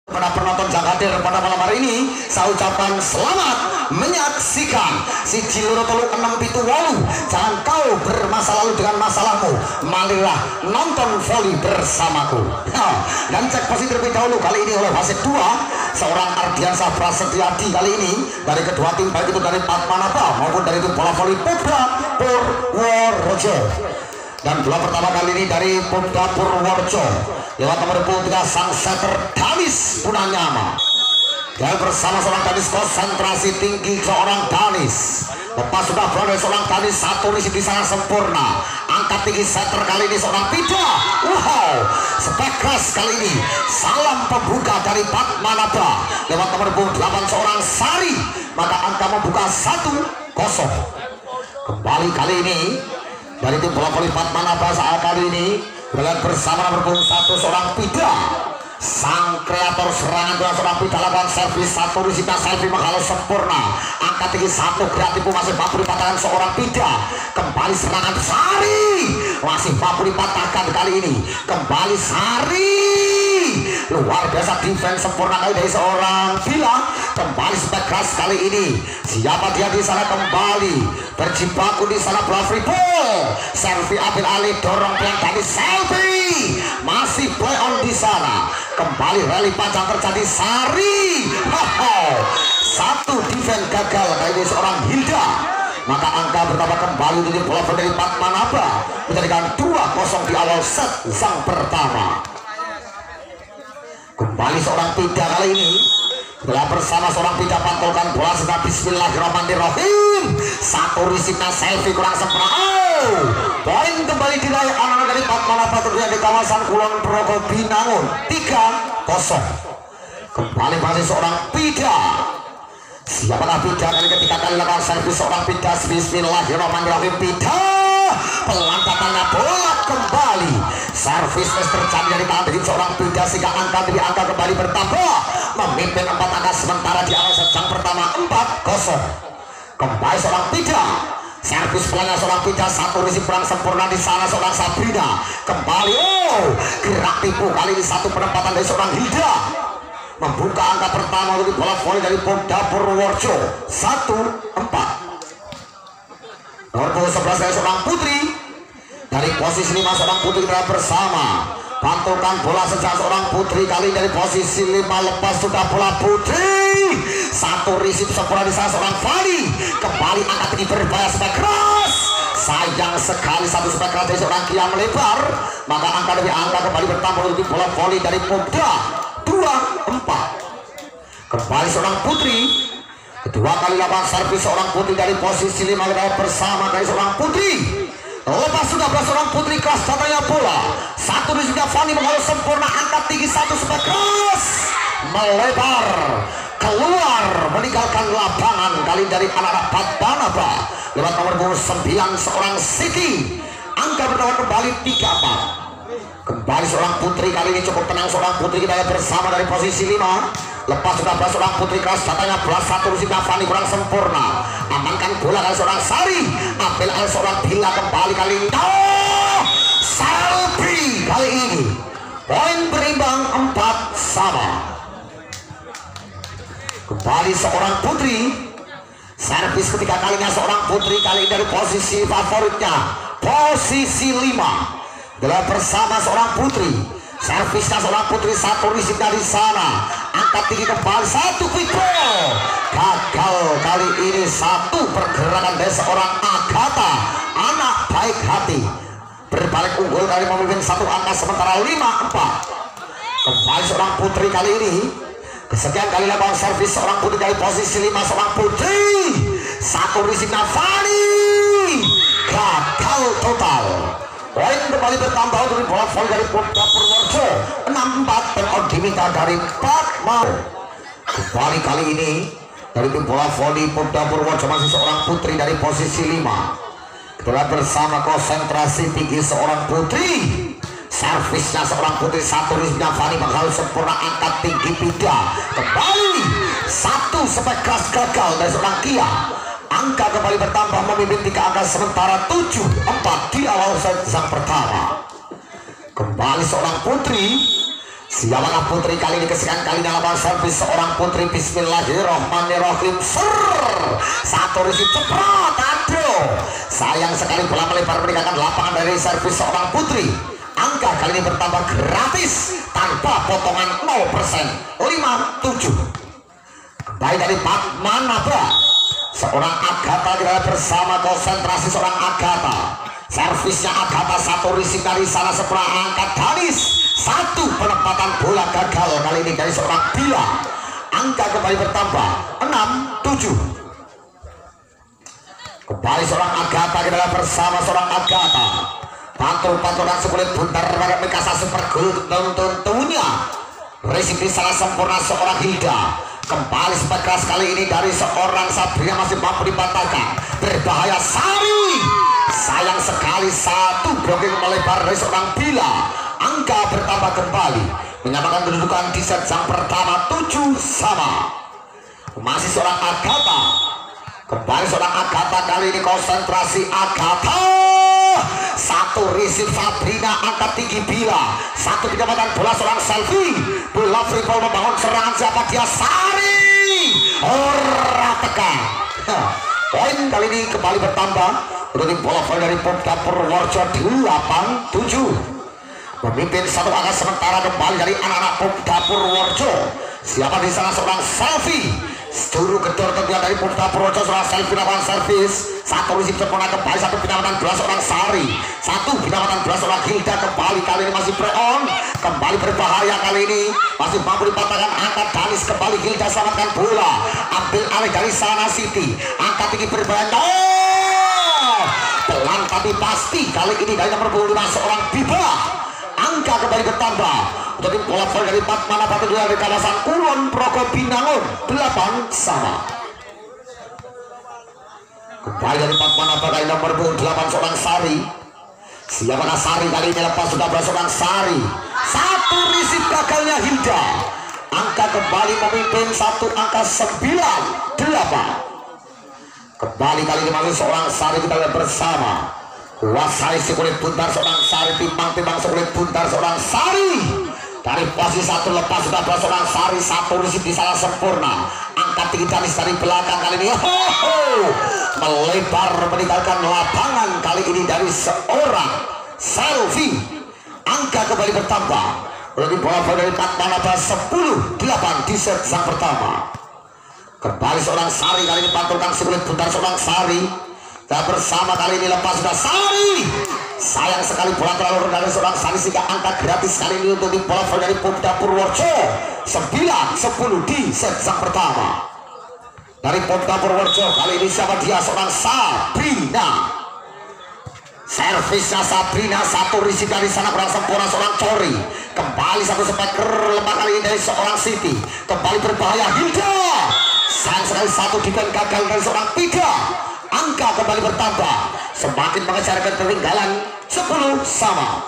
Pada penonton yang hadir pada malam hari ini, saya ucapkan selamat menyaksikan si Ciluro Tolu 678. Jangan kau bermasa lalu dengan masalahmu, marilah nonton voli bersamaku. Dan cek posisi terlebih dahulu kali ini oleh wasit 2 seorang Ardiansyah Prasetyadi kali ini dari kedua tim, baik itu dari Padmanaba maupun dari tim bola voli Popda Purworejo. Dan bola pertama kali ini dari Popda Purworejo lewat nomor 3 sang setter Danis Punanyama. Dan bersama seorang Danis, konsentrasi tinggi seorang Danis. Lepas sudah berada seorang Danis, satu risi di sana sempurna. Angkat tinggi setter kali ini seorang Pida. Wow, spek keras kali ini. Salam pembuka dari Padmanaba lewat nomor 8 seorang Sari. Maka angka membuka 1-0. Kembali kali ini dari tim bola voli Padmanaba saat kali ini berlaga bersama nomor 1 seorang Pida. Sang kreator serangan dengan seorang Pida lakukan servis satu risita selfie menghalau sempurna. Angka tinggi 1 kreatif masih mampu dipatahkan seorang Pida. Kembali serangan Sari masih mampu dipatahkan kali ini. Kembali Sari, luar biasa defense sempurna kali dari seorang Bila. Kembali spek keras kali ini. Siapa dia di sana? Kembali berjibaku di sana bola free ball. Servi ambil alih, dorong pelan dari selfie. Masih play on di sana. Kembali rally panjang terjadi Sari. Satu defense gagal kali ini seorang Hilda. Maka angka bertambah kembali untuk bola dari Padmanaba menjadikan 2-0 di awal set sang pertama. Kembali seorang Pida kali ini telah bersama seorang Pida pantulkan bola sedang bismillahirrahmanirrahim. Satu risina selfie kurang sempurna. Poin kembali diraih anak-anak dari Padmanaba terlihat di kawasan Kulon Progo Binangun 3-0. Kembali masih seorang Pida. Siapakah Pida kali ketika kali lakukan servis seorang Pida. Bismillahirrahmanirrahim. Pida pelantatannya bola kembali. Servis terjadi dari tangan dari seorang Pida sehingga angka demi angka kembali bertambah, memimpin 4 angka sementara di awal set pertama 4-0. Kembali seorang Pida. Servis pelangnya seorang Pida, satu risi kurang sempurna di sana seorang Sabrina. Kembali gerak tipu kali ini satu penempatan dari seorang Hilda. Membuka angka pertama untuk bola voli dari Popda Purworejo 1-4. Nomor 11 dari seorang Putri. Dari posisi 5 seorang Putri telah bersama. Pantulkan bola sejak seorang Putri kali dari posisi 5, lepas sudah bola Putri. Satu risip sempurna di sana seorang Fani. Kembali angkat tinggi berbahaya spek keras. Sayang sekali satu spek keras dari seorang Kia melebar. Maka angka demi angka kembali bertambah untuk bola voli dari Popda 2-4. Kembali seorang Putri. Kedua kali lakukan servis seorang Putri dari posisi 5 bersama dari seorang Putri. Lepas sudah seorang Putri keras datanya bola. Satu di sudah Fani menghalau sempurna, angkat tinggi satu spek keras. Melebar keluar meninggalkan lapangan kali dari anak-anak Padmanaba lewat nomor 9 seorang Siti. Angka bertambah kembali 3-4. Kembali seorang Putri kali ini cukup tenang seorang Putri kita bersama dari posisi 5. Lepas sudah seorang Putri keras datanya bola satu di Fani kurang sempurna. Amankan bola kali seorang Sari. Ambil alih seorang Bila kembali kali ini. Selfie kali ini. Poin berimbang 4-sama. Kembali seorang Putri. Servis ketiga kalinya seorang Putri kali ini dari posisi favoritnya. Posisi 5. Dalam bersama seorang Putri. Servisnya seorang Putri, satu risik dari sana. Angkat tinggi kembali, satu quick ball. Gagal kali ini, satu pergerakan dari seorang Agatha. Anak baik hati. Berbalik unggul kali memimpin satu angka sementara 5-4. Kembali seorang Putri kali ini. Kesekian kali lakukan servis seorang Putri dari posisi 5 seorang Putri. Satu risiknya Fani. Gagal total. Poin kembali bertambah untuk bola voli dari Popda Purworejo 6-4 dan Odimita dari Padmanaba. Kembali kali ini dari tim bola voli Popda Purworejo masih seorang Putri dari posisi 5. Telah bersama konsentrasi tinggi seorang Putri. Servisnya seorang Putri, satu risnya Fani menghalau sempurna, angkat tinggi Pida. Kembali satu spek keras gagal dari seorang Kia. Angka kembali bertambah memimpin 3 angka sementara 7-4 di awal set sang pertama. Kembali seorang Putri. Siapakah putri kali ini kesekian kali dalam servis seorang putri. Bismillahirrahmanirrahim. Satu risi cepat. Aduh, sayang sekali bola melebar meninggalkan lapangan dari servis seorang putri. Angka kali ini bertambah gratis tanpa potongan 0%. 5-7. Kembali dari Padmanaba. Seorang Agatha kita bersama konsentrasi seorang Agatha. Servisnya Agatha, satu risi dari sana sebelah angkat Danis. Satu penempatan bola gagal kali ini dari seorang Bila. Angka kembali bertambah 6-7. Kembali seorang Agatha kita bersama seorang Agatha. Pantul-pantulan sekulit buntar pada Mikasa super gol tentunya. Resi salah sempurna seorang Hilda. Kembali sempat keras kali ini dari seorang Sabrina masih mampu dipatahkan. Berbahaya Sari. Sayang sekali satu blocking melebar dari seorang Bila. Angka bertambah kembali menyamakan kedudukan di set yang pertama 7-sama. Masih seorang Agatha. Kembali seorang Agatha kali ini konsentrasi Agatha. Satu receive Sabrina angkat tinggi Bila. Satu pendapatan bola seorang Selfie. Bola free ball membangun serangan siapa dia Sari. Ora tekan. Poin kali ini kembali bertambah. Untuk bola volley dari Popda Purworejo 8-7. Memimpin satu angka sementara kembali dari anak-anak Popda Purworejo. Siapa di sana seorang Selfie. Juru gedor tentunya dari Popda Purworejo seorang Selfie lawan servis. Satu risip sempurna kembali, satu pendapatan bola seorang Sari. Satu pendapatan bola seorang Hilda kembali kali ini masih play on. Kembali berbahaya kali ini. Masih mampu dipatahkan angkat Danis kembali Hilda selamatkan bola. Ambil alih dari sana Siti. Angkat tinggi berbahaya. Pelan tapi pasti kali ini dari nomor 25 seorang Biba. Angka kembali bertambah untuk tim bola volley dari Padmanaba dari kawasan Kulon Progo Binangun 8-sama. Kembali dari Padmanaba kali nomor 8 seorang Sari. Siapakah Sari kali ini lepas sudah berhasil seorang Sari. Satu risip gagalnya Hilda. Angka kembali memimpin satu angka 9-8. Kembali kali ini masih seorang Sari kita lihat bersama. Kuasai sekulit buntar seorang Sari, timbang-timbang sekulit buntar seorang Sari. Dari posisi satu lepas sudah berhasil seorang Sari. Satu risip di salah sempurna. Angkat tinggi Danis dari belakang kali ini. Melebar meninggalkan lapangan kali ini dari seorang Selfie. Angka kembali bertambah. Berarti bola dari Padmanaba 10-8 di set yang pertama. Kembali seorang Sari kali ini pantulkan sekulit buntar seorang Sari. Dan bersama kali ini lepas sudah Sari. Sayang sekali bola terlalu rendah dari seorang Sari sehingga angka gratis kali ini untuk di bola dari Popda Purworejo 9-10 di set yang pertama. Dari Popda Purworejo kali ini siapa dia seorang Sabrina. Servisnya Sabrina, satu risik dari sana kurang sempurna seorang Cori. Kembali satu speaker lemah kali ini dari seorang Siti. Kembali berbahaya Hilda. Sayang sekali satu defense gagal dari seorang Pida. Angka kembali bertambah, semakin mengejar ketertinggalan 10-sama.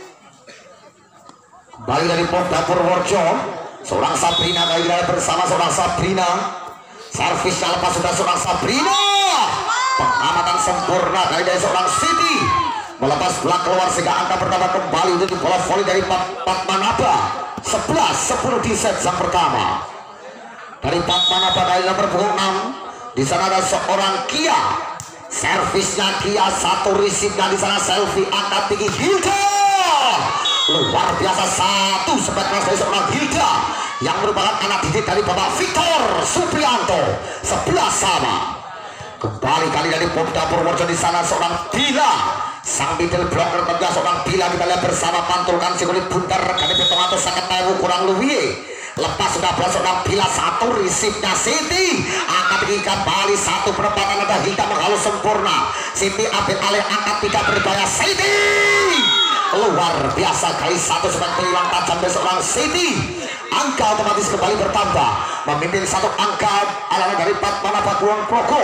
Kembali dari Popda Purworejo, seorang Sabrina kali ini bersama seorang Sabrina. Servisnya lepas sudah seorang Sabrina. Pengamatan sempurna kali dari seorang Siti. Melepas bola keluar sehingga angka bertambah kembali untuk di bola volley dari Padmanaba 11-10 di set yang pertama. Dari Padmanaba kali nomor 6. Di sana ada seorang Kia. Servisnya Kia, satu risip dan di sana Selfie angkat tinggi Hilda. Luar biasa satu spektras dari seorang Hilda yang merupakan anak didik dari Bapak Victor Suprianto 11-sama. Kembali kali dari Popda Purworejo di sana seorang Bila. Sang middle blocker tentunya seorang Bila kita lihat bersama pantulkan si kulit buntar kali petong atau sangat tahu kurang lebih. Lepas sudah berhasil seorang Bila, satu risipnya Siti. Angkat tinggi kembali, satu penempatan ada Hilda menghalus sempurna. Siti ambil alih angkat tidak berbahaya Siti. Luar biasa kali satu sebagai hilang tajam dari seorang Siti. Angka otomatis kembali bertambah. Memimpin satu angka alangan dari Padmanaba Kulon Progo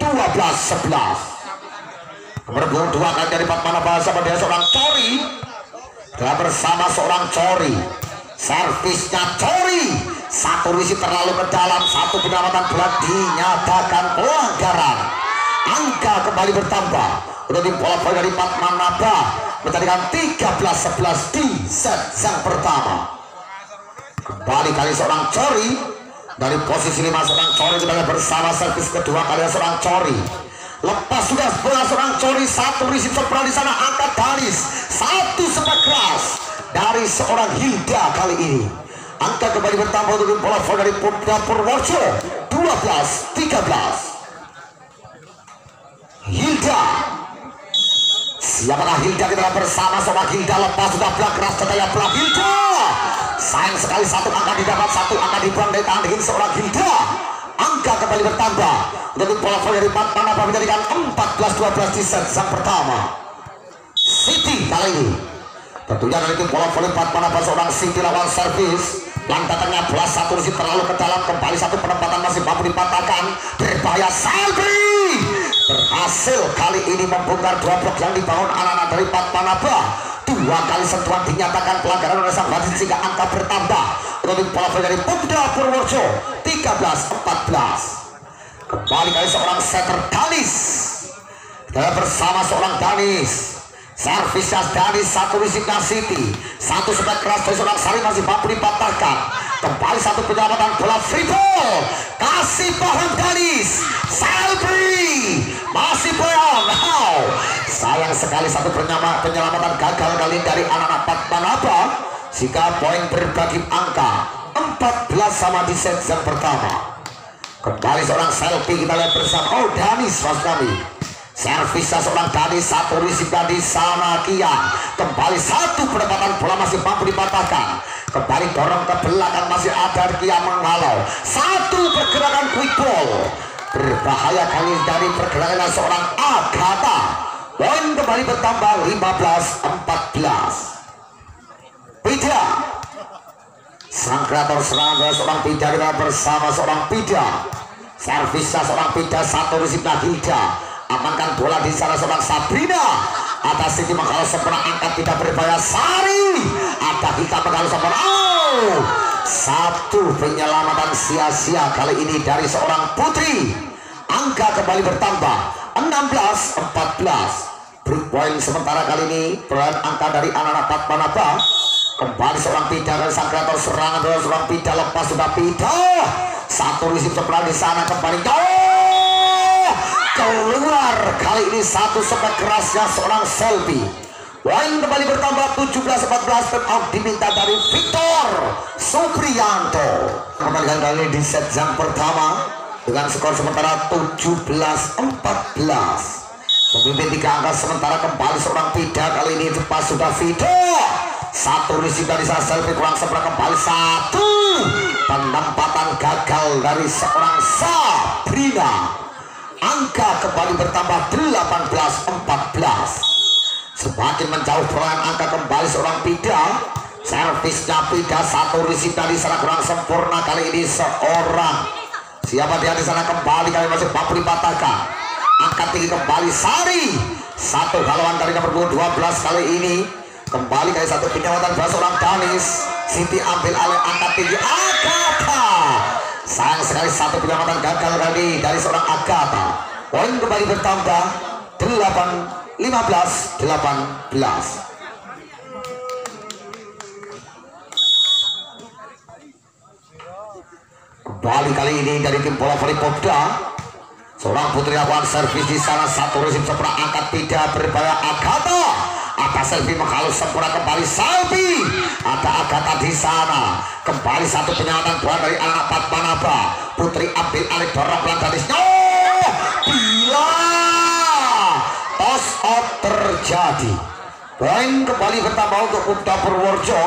12-11. Nomor 2 kali dari Padmanaba sama dia seorang Cori. Dan bersama seorang Cori. Servisnya Cori, satu risip terlalu ke dalam, satu pendapatan bola dinyatakan pelanggaran. Angka kembali bertambah untuk tim bola volley dari Padmanaba menjadikan 13-11 di set yang pertama. Kembali kali seorang Cori dari posisi 5 seorang Cori kembali bersama servis kedua kali seorang Cori. Lepas sudah bola seorang Cori, satu risip sebelah di sana angkat garis, satu sepak keras dari seorang Hilda kali ini. Angka kembali bertambah untuk bola volley dari Putra Purworejo 12-13. Hilda, siapakah Hilda? Kita bersama seorang Hilda. Lepas sudah belak keras ketaya belak Hilda. Sayang sekali satu angka didapat, satu angka dibuang dari tangan seorang Hilda. Angka kembali bertambah untuk bola volley dari Panapa menjadikan 14-12 di set yang pertama. Siti kali ini tentunya dari tim bola volley Panapa seorang Siti lawan servis. Lantatannya belas satu risip terlalu ke dalam, kembali satu penempatan masih mampu dipatahkan. Berbahaya Selby berhasil kali ini membongkar dua blok yang dibangun anak-anak dari Panapa. Dua kali sentuhan dinyatakan pelanggaran oleh sang wasit sehingga angka bertambah untuk bola volley dari Putra Purworejo 13-14. Kembali kali seorang setter Danis kita bersama seorang Danis. Servisnya Danis, satu risiknya Siti, satu sepak keras dari seorang Sari masih mampu dipatahkan. Kembali satu penyelamatan bola free ball, kasih paham Danis. Selby masih boyong. Sayang sekali satu penyelamatan gagal kali dari anak-anak Panapa sehingga poin berbagi angka 14 sama di set yang pertama. Kembali seorang Selby kita lihat bersama. Oh, Danis maksud kami. Servisnya seorang Danis, satu risik di sana Kian. Kembali satu penempatan bola masih mampu dipatahkan. Kembali dorong ke belakang masih ada Kian menghalau. Satu pergerakan quick ball. Berbahaya kali dari pergerakan seorang Agatha. Poin kembali bertambah 15-14. Pida, sang kreator serangan dari seorang Pida kita bersama seorang Pida. Servisnya seorang Pida, satu risipnya Hilda. Amankan bola di sana seorang Sabrina. Atas Siti menghalau sempurna, angkat tidak berbahaya Sari. Ada kita menghalau sempurna. Oh, satu penyelamatan sia-sia kali ini dari seorang Putri. Angka kembali bertambah 16-14. Break point sementara kali ini peran angka dari anak-anak Panapa. Kembali seorang Pida dari sang kreator serangan dari seorang Pida. Lepas sudah Pida, satu risip sebelah di sana kembali keluar kali ini satu sepak kerasnya seorang Selby. Poin kembali bertambah 17-14. Time out diminta dari Victor Supriyanto. Kembali kali ini di set yang pertama dengan skor sementara 17-14. Pemimpin tiga angka sementara kembali seorang Pida kali ini lepas sudah Vida. Satu risik dari Selby kurang sempurna, kembali satu penempatan gagal dari seorang Sabrina. Angka kembali bertambah 18-14. Semakin menjauh perolehan angka kembali seorang Pida. Servisnya Pida, satu risik dari sana kurang sempurna kali ini seorang siapa dia di sana kembali kali masih mampu dipatahkan. Angkat tinggi kembali Sari, satu haluan dari nomor 12 kali ini. Kembali kali satu penyewatan bola seorang Danis. Siti ambil alih, angkat tinggi Agatha. Sayang sekali satu penyelamatan gagal tadi dari seorang Agatha. Poin kembali bertambah 15-18. Kembali kali ini dari tim bola voli Popda. Seorang Putri lakukan servis di sana, satu risip sempurna, angkat tidak berbahaya Agatha. Ada Selby menghalus sempurna, kembali Selby. Ada Agatha di sana. Kembali satu penyelamatan bola dari anak Panapa. Putri ambil alih, dorong pelan Danis. Bila toss out terjadi. Poin kembali bertambah untuk Putra Purworejo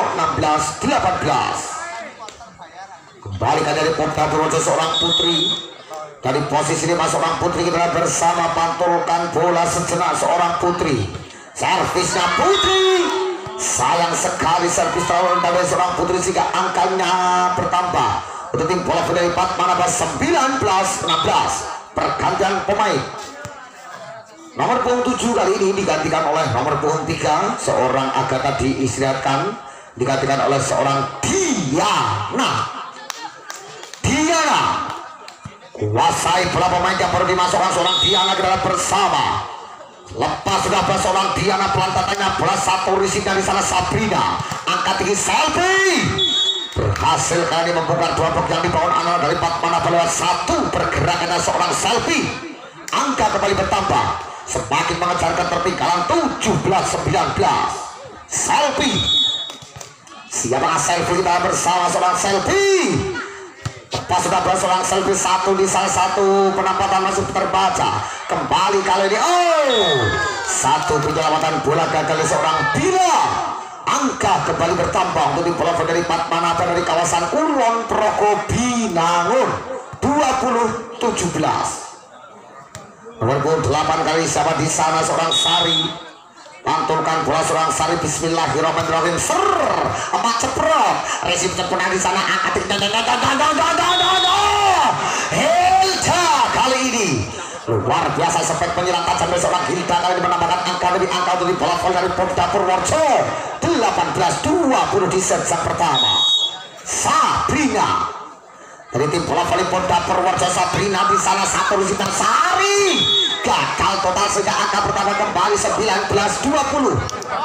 16-18. Kembali dari Putra Purworejo seorang Putri. Dari posisi 5 seorang Putri kita bersama pantulkan bola sejenak seorang Putri. Servisnya Putri, sayang sekali servis terlalu rendah dari seorang Putri sehingga angkanya bertambah untuk tim bola voli Panapa 19-16. Pergantian pemain. Nomor punggung 7 kali ini digantikan oleh nomor punggung 3 seorang Agatha diistirahatkan, digantikan oleh seorang Diana. Kuasai bola pemain yang baru dimasukkan seorang Diana kita bersama. Lepas sudah belas seorang Diana, pelantatannya bola satu risik dari sana Sabrina. Angkat tinggi Selby. berhasil kali membuka dua blok yang dibangun anak dari Patmana lewat satu pergerakan seorang Selfie. Angka kembali bertambah, semakin mengejar ketertinggalan 17-19. Selfie, siapa Selfie kita bersama seorang Selfie. Pas sudah seorang Selfie satu di salah satu penempatan masih terbaca. Kembali kali ini, satu penyelamatan bola gagal dari seorang Bila. Angka kembali bertambah untuk di bola dari Patmana dari kawasan Kulon Progo Binangun 20-17. Nomor 8 kali siapa di sana seorang Sari. Pantulkan bola seorang Sari, bismillahirrahmanirrahim, empat ceprot, resip sempurna di sana, angkat Hilda kali ini luar biasa, spek penyerang tajam dari seorang Hilda kali ini menambahkan angka dari angka untuk di bola dari Polda Purworejo 18-20 di set yang pertama. Sabrina dari tim bola voli Polda Purworejo, Sabrina di sana satu resipan Sari gagal total sehingga angka pertama kembali 19-20.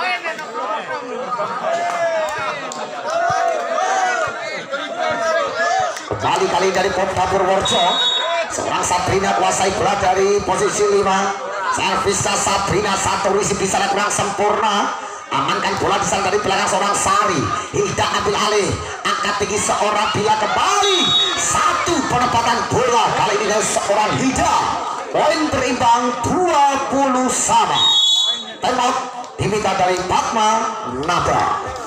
Kembali kali dari Polda Purworejo, seorang Sabrina kuasai bola dari posisi 5. Servisnya Sabrina satu risip di sana kurang sempurna. Amankan bola di sana dari belakang seorang Sari. Hilda ambil alih, angkat tinggi seorang Bila, kembali satu penempatan bola kali ini dari seorang Hilda. Poin berimbang 20 sama. Timeout diminta dari Padma Nabra.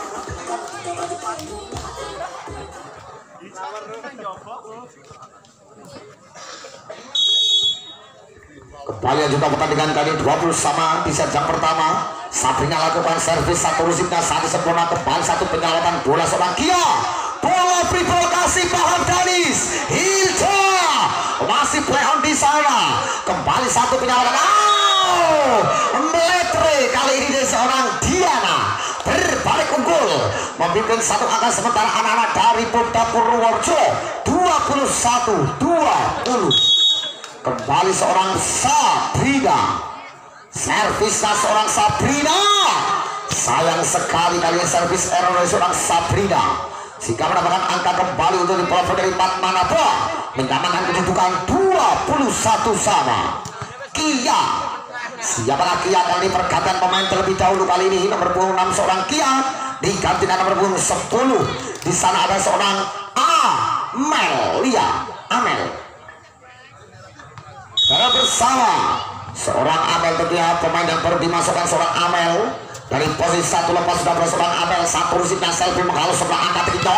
Kembali juga pertandingan kali 20 sama di set yang pertama. Sabrina lakukan servis satu rusitnya satu sempurna, kembali satu penyelawatan bola seorang Kia. Bola free ball kasih Paham Danis. Hilda masih play on di sana. Kembali satu penyelawatan. Meletre kali ini dari seorang Diana berbalik unggul, membimbing satu angka sementara anak-anak dari Polda Purworejo 21-20. Kembali seorang Sabrina, servisnya seorang Sabrina, sayang sekali kali servis error dari seorang Sabrina sehingga mendapatkan angka kembali untuk dipelopor dari Patmana menyamakan kedudukan 21 sama. Kia, siapakah Kia kali ini? Pergantian pemain terlebih dahulu kali ini. Nomor 6 seorang Kia digantikan nomor 10. Di sana ada seorang Amelia. Karena bersama seorang Amel, tentunya pemain yang baru dimasukkan seorang Amel dari posisi satu, lepas sudah seorang Amel satu rusitnya Selfie menghalus sebelah angkat tinggi.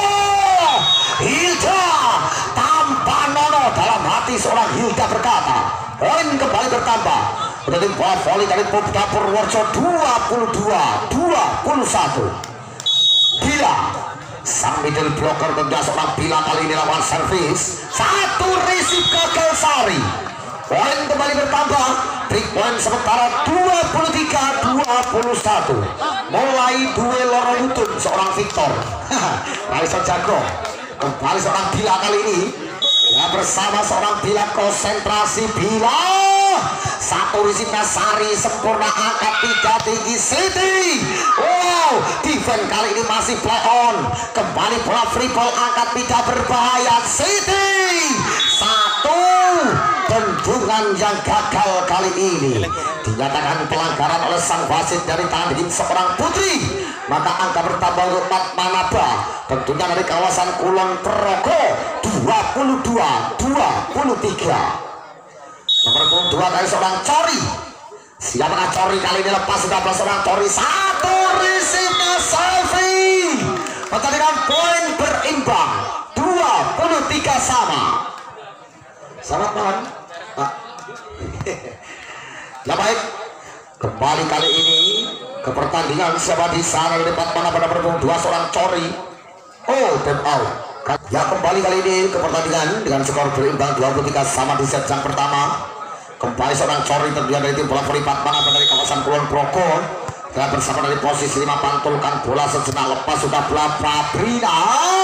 Hilda tanpa nono dalam hati seorang Hilda berkata, poin kembali bertambah untuk tim bola voli dari Polda Purworejo 22-21. Bila sang middle blocker tentunya seorang Bila kali ini lawan servis satu risip gagal Sari. Poin kembali bertambah, trik poin sementara 23-21. Mulai duel lorong lutut seorang Victor. Raisa jago. Kembali seorang Bila kali ini ya, bersama seorang Bila, konsentrasi Bila. Satu risipnya Sari sempurna, angkat tiga tinggi Siti. Wow, defense kali ini masih play on. Kembali bola free ball, angkat tidak berbahaya Siti. Satu bendungan yang gagal kali ini dinyatakan pelanggaran oleh sang wasit dari tangan seorang putri. Maka angka bertambah untuk Patmana tentunya dari kawasan Kulon Progo 22-23. Nomor 2 dari seorang Cori. Siapakah Cori kali ini? Lepas sudah seorang Cori satu risipnya Selfie. Pertandingan poin berimbang 23 sama. Selamat malam Pak. Ya baik, kembali kali ini ke pertandingan siapa di sana di depan mana pada nomor 2 seorang Cori. Time out. Ya, kembali kali ini ke pertandingan dengan skor berimbang 23 sama di set yang pertama. Kembali seorang Cori tentunya dari tim bola voli Patmana dari kawasan Kulon Progo dan bersama dari posisi 5 pantulkan bola sejenak, lepas sudah bola Sabrina.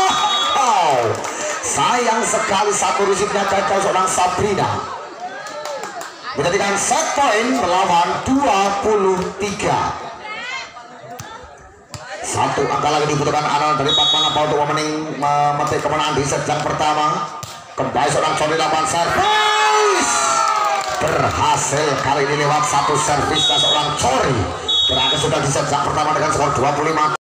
Sayang sekali satu risipnya gagal seorang Sabrina. Menjadikan set point melawan 23. Satu angka lagi dibutuhkan Arnold dari Patmana Paul untuk memetik kemenangan di set yang pertama. Kembali seorang Cori lawan servis, berhasil kali ini lewat satu servis dan seorang Cori. Berakhir sudah di set yang pertama dengan skor 25.